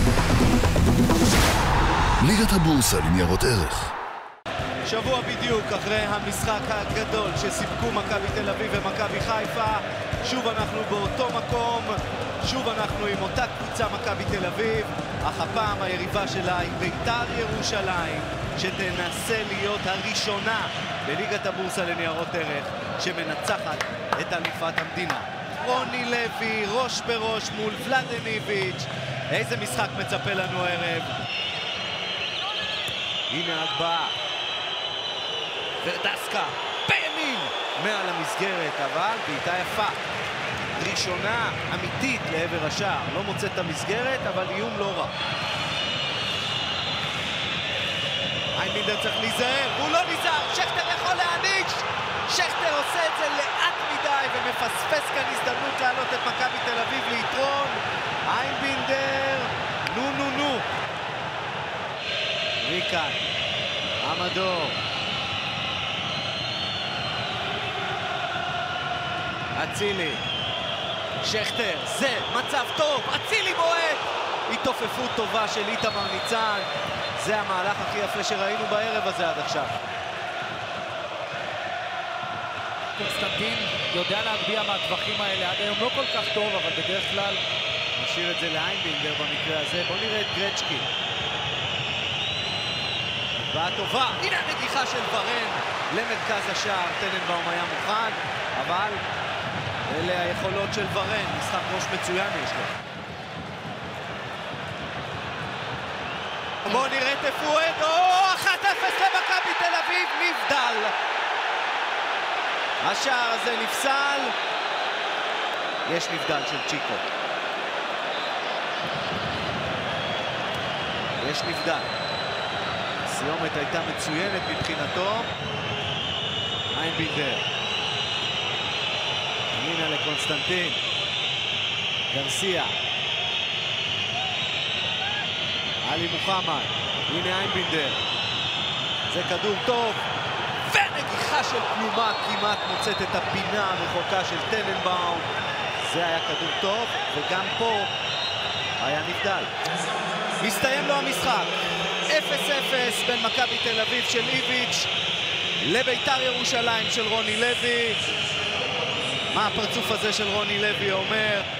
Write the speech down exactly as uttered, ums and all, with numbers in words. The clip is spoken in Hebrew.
ליגת הבורסה לניירות ערך. שבוע בדיוק אחרי המשחק הגדול שסיפקו מכבי תל אביב ומכבי חיפה, שוב אנחנו באותו מקום, שוב אנחנו עם אותה קבוצה מכבי תל אביב, אך הפעם היריבה שלה היא בית"ר ירושלים, שתנסה להיות הראשונה בליגת הבורסה לניירות ערך שמנצחת את אלופת המדינה. רוני לוי ראש בראש מול ולאדן איביץ'. איזה משחק מצפה לנו הערב. הנה הגבהה, ורדסקה בימין מעל המסגרת, אבל בעיטה יפה, ראשונה אמיתית לעבר השער. לא מוצא את המסגרת, אבל איום לא רע. איינבינדר צריך להיזהר, והוא לא נזהר. שכטר יכול להעניש, שכטר עושה את זה לאט מדי ומפספס כאן הזדמנות לעלות את מכבי תל אביב ליתרון. איינבינדר, נו נו נו. ריקן, עמדור, אצילי, שכטר, זה מצב טוב, אצילי בועט, התעופפות טובה של איתמר ניצן. זה המהלך הכי יפה שראינו בערב הזה עד עכשיו. קונסטנטין יודע להגביה מהטווחים האלה, עד היום לא כל כך טוב, אבל בדרך כלל משאיר את זה לאיינבינדר במקרה הזה. בוא נראה את גרצ'קי. הבאה טובה, הנה הנגיחה של ורן למרכז השער. טננבאום היה מוכן, אבל אלה היכולות של ורן. משחק ראש מצוין יש לו. בואו נראה את אפואד, או אחת אפס למכבי תל אביב, נבדל. השער הזה נפסל. יש נבדל של צ'יקו. יש נבדל. הסיומת הייתה מצוינת מבחינתו. איינבינדר. הנה לקונסטנטין. גרסיה. עלי מוחמד. הנה איינבינדר. זה כדור טוב. ונגיחה של פלומה כמעט מוצאת את הפינה הרחוקה של טננבאום. זה היה כדור טוב, וגם פה היה נבדל. מסתיים לו המשחק. אפס אפס בין מכבי תל אביב של איביץ' לבית"ר ירושלים של רוני לוי. מה הפרצוף הזה של רוני לוי אומר?